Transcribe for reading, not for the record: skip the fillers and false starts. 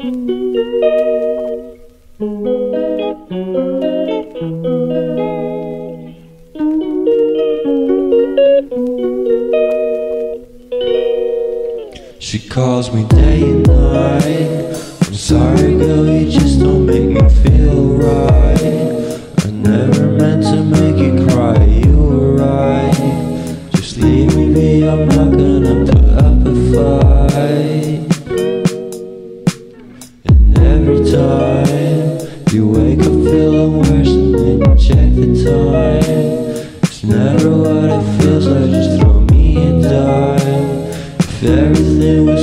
She calls me day and night. I'm sorry girl, you just don't make me feel right. I never meant to make you cry, you were right. Just leave me be, I'm not gonna put up a fight. And every time you wake up feeling worse and then you check the time. It's never what it feels like, just throw me a dime. If everything was